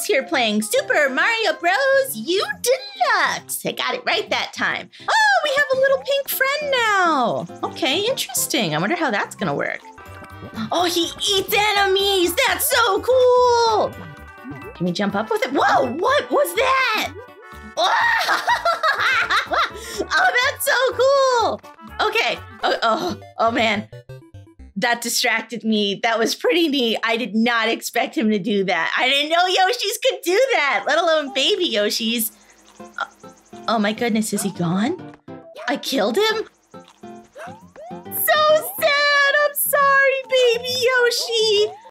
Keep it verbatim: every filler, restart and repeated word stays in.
Deluxe here playing Super Mario Bros. U Deluxe. I got it right that time. Oh, we have a little pink friend now. Okay, interesting. I wonder how that's gonna work. Oh, he eats enemies. That's so cool. Can we jump up with it? Whoa, what was that? Oh, that's so cool. Okay. Oh, oh, oh man. That distracted me. That was pretty neat. I did not expect him to do that. I didn't know Yoshis could do that, let alone baby Yoshis. Oh, oh my goodness, is he gone? I killed him? So sad. I'm sorry, baby Yoshi.